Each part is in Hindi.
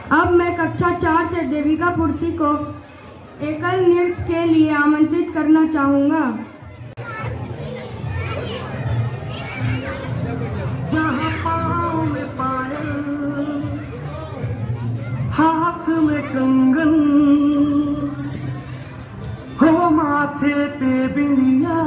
अब मैं कक्षा 4 से देविका पूर्ति को एकल नृत्य के लिए आमंत्रित करना चाहूँगा। जहाँ पाँव में पायल, हाथ में कंगन, हो माथे पे बिंदिया,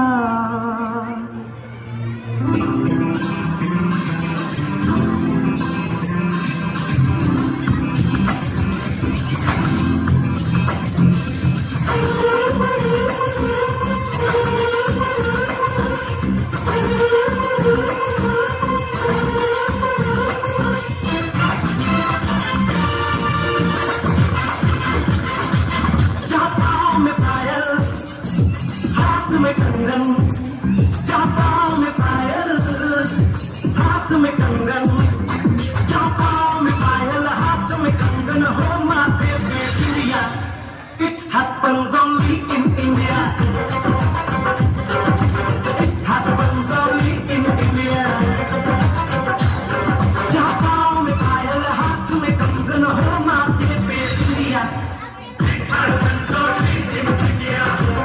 में कंगन, चापाओं में पायल, हाथ में कंगन, चापाओं में पायल, हाथ में कंगन, हो माथे पे बिंदिया। It happens only in India. It happens only in India. चापाओं में पायल, हाथ में कंगन, हो माथे पे बिंदिया। It happens only in India.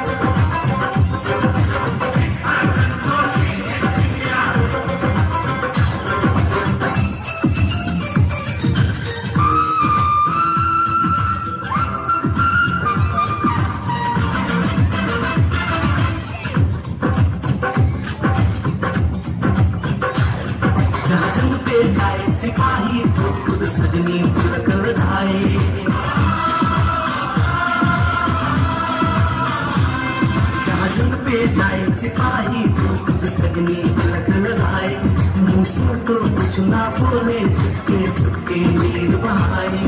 जाए सिपाही तो खुद सजनी कर धाए, जहाँ जंग पे जाए सिपाही तो खुद सजनी कर धाए, मुँह से तो कुछ ना बोले, चुपके चुपके नीर बहाए।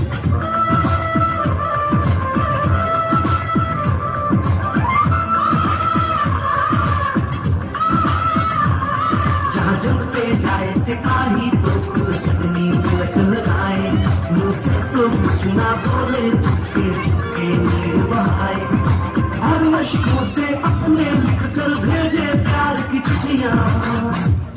जहाँ जंग पे जाए सिपाही तो खुद सजनी तिलक लगाए, मुँह से तो कुछ ना बोले, चुपके चुपके नीर बहाए। और अश्कों से अपने लिख कर भेजे प्यार की चिट्ठियाँ।